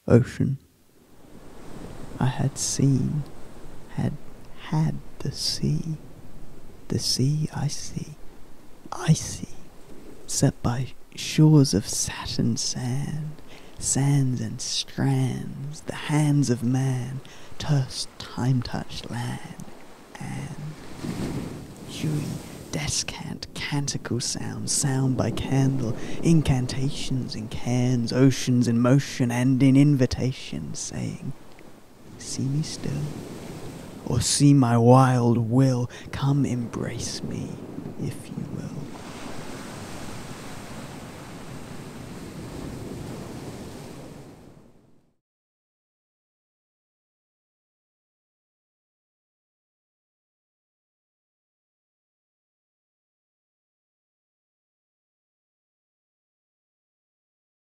Ocean. I had seen, had the sea. The sea I see, set by shores of satin sand, sands and strands, the hands of man, time-touched land, and huey, descant, canticle sound by candle, incantations in cairns, oceans in motion and in invitation, saying, see me still, or see my wild will, come embrace me, if you will.